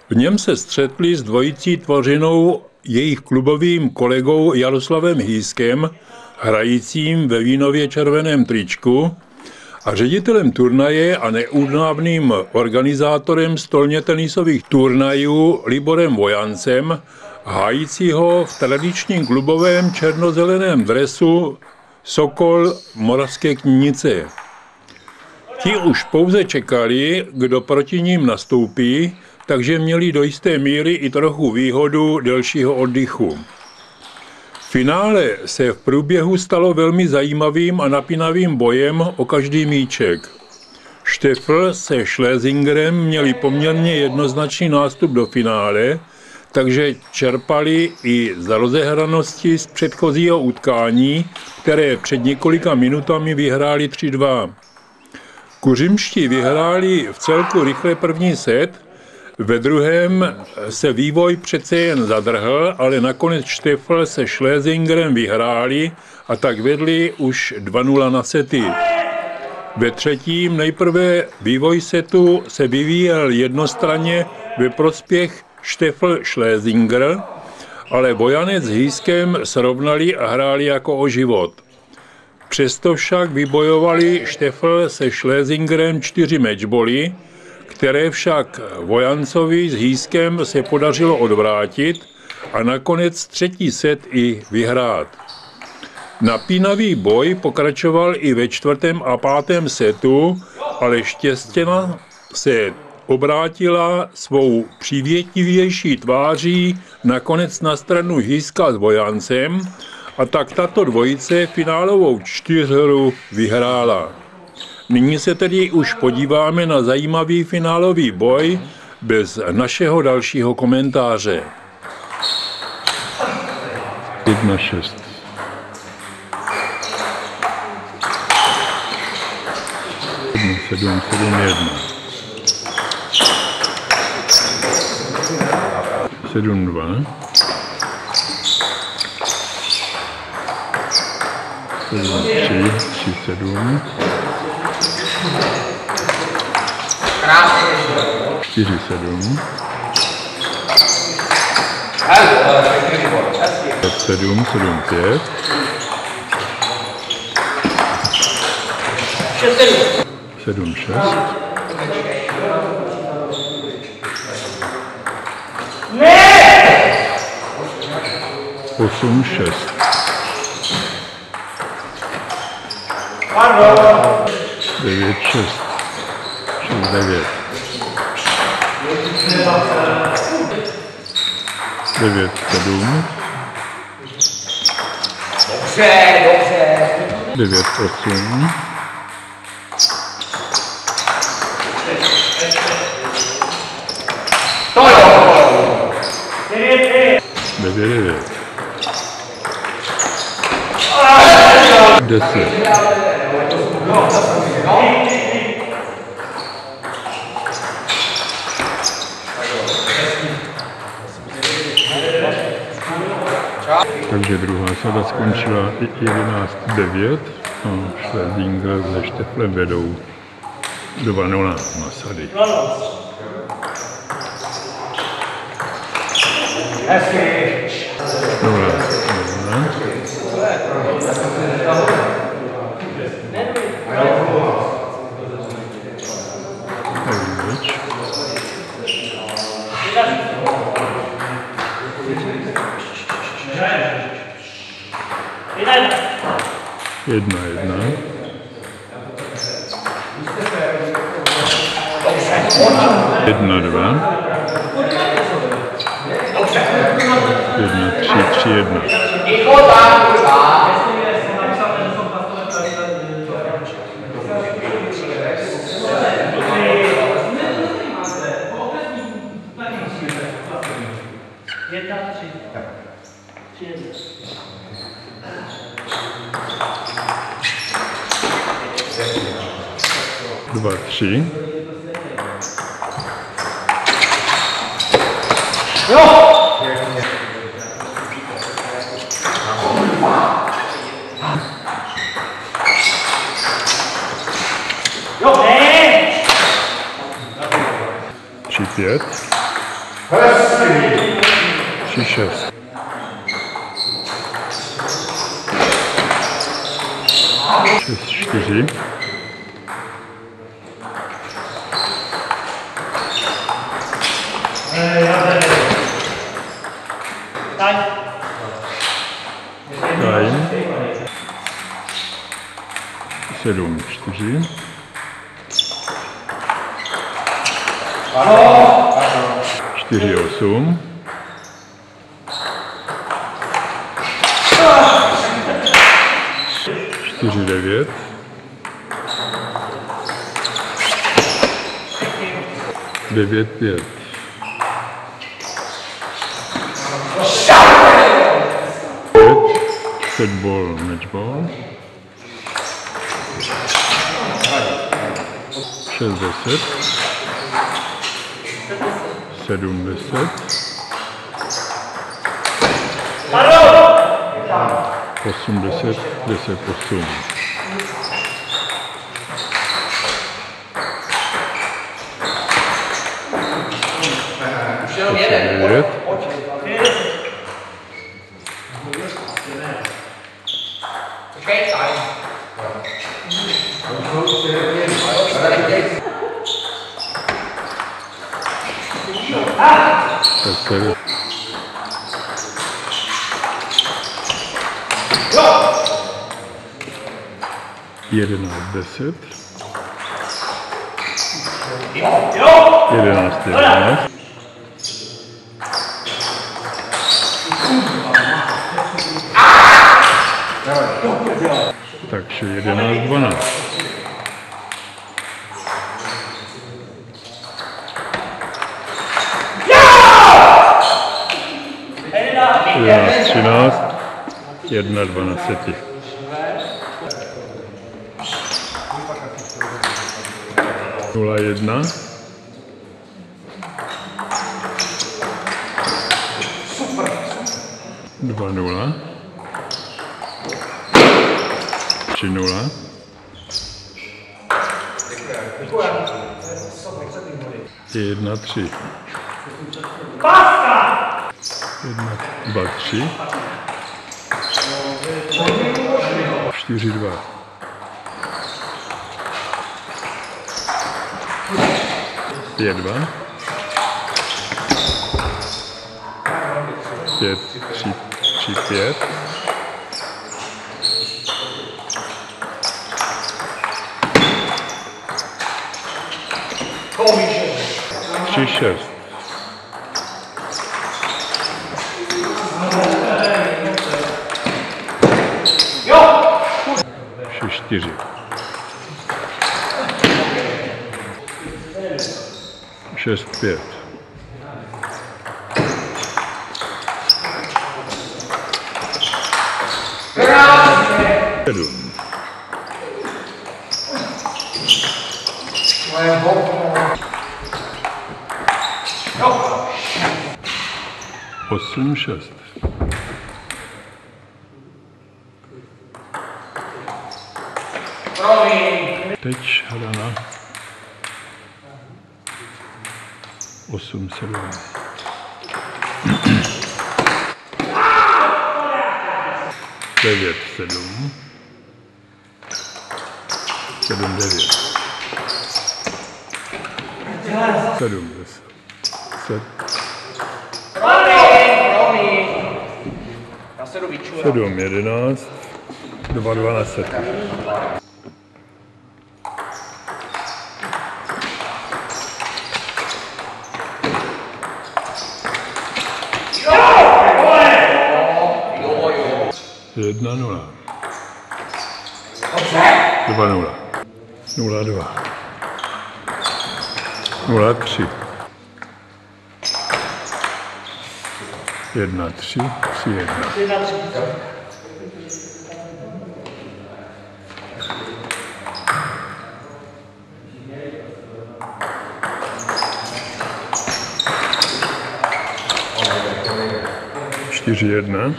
V něm se střetli s dvojicí tvořenou jejich klubovým kolegou Jaroslavem Hýskem, hrajícím ve vínově červeném tričku, a ředitelem turnaje a neúnavným organizátorem stolně tenisových turnajů Liborem Vojancem, hájícího v tradičním klubovém černozeleném dresu Sokol Moravské Knínice. Ti už pouze čekali, kdo proti ním nastoupí, takže měli do jisté míry i trochu výhodu delšího oddychu. Finále se v průběhu stalo velmi zajímavým a napínavým bojem o každý míček. Štefl se Schlesingerem měli poměrně jednoznačný nástup do finále, takže čerpali i za rozehranosti z předchozího utkání, které před několika minutami vyhráli 3-2. Kuřimští vyhráli v celku rychle první set, ve druhém se vývoj přece jen zadrhl, ale nakonec Štefl se Schlesingerem vyhráli a tak vedli už 2-0 na sety. Ve třetím nejprve vývoj setu se vyvíjel jednostranně ve prospěch Štefl Schlesinger, ale Vojanec s Hýskem srovnali a hráli jako o život. Přesto však vybojovali Štefl se Schlesingerem 4 matchboly, které však Vojancovi s Hýskem se podařilo odvrátit a nakonec třetí set i vyhrát. Napínavý boj pokračoval i ve čtvrtém a pátém setu, ale Štěstěna se obrátila svou přívětivější tváří nakonec na stranu Hýska s Vojancem a tak tato dvojice finálovou 4hru vyhrála. Nyní se tedy už podíváme na zajímavý finálový boj bez našeho dalšího komentáře. 1-6. Sedm, 7-2. 7-3, 3-7. 4-7. 7, 7-5. 7-6. 8-6. 9-6. 6-9. 9-7. 9-8. 9-9. 10. Takže druhá sada skončila 11-9 a Schlesinger se Šteflem vedou 2-0 na sady. Dobrá. Jedna. 1-2. 1-3, 2-3. Tři, 5. 3-6. 6-4. Time. 7-4. 4-8. 4-9. 9-5. 5 ball, match ball. 6-10. 7-10. 8-10. 10-8. Seven. 11-10. 11-11. Takže 11-12. 11-13. 1-12. 0-1. 2-0. 3-0. 1-3. 1-2-3. 4-2. 5-2. 5-3-5. 3-6. 6-4. 6-5. 7. 8-6. Teď hrana 8-7. 9-7. 7-9. 7-10. 7-11. 2-12. 1-0. 2-0. 0-2. 0-3. 1-3. 3-1. 4-1.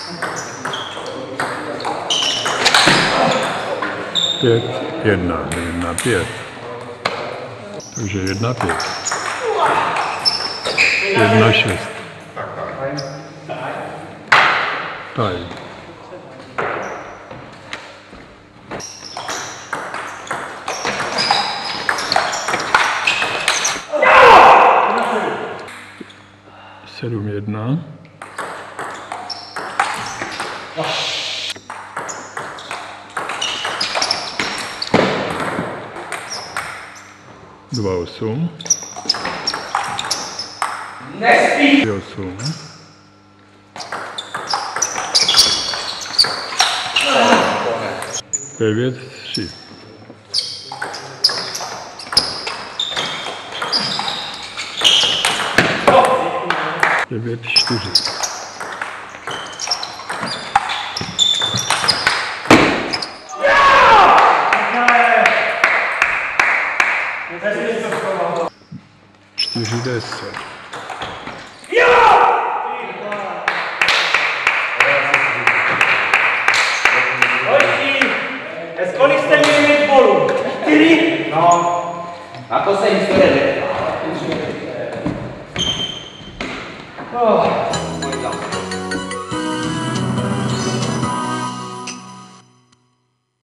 5-1. 1-5. Takže 1-5. 1-6. Taj. Sedm 1. Dva 8. Nespí! 8. Devět 3. Devět 4. Čtyři 10. Kolik jste měli mít bolů? 4? No. A to se historie řekla.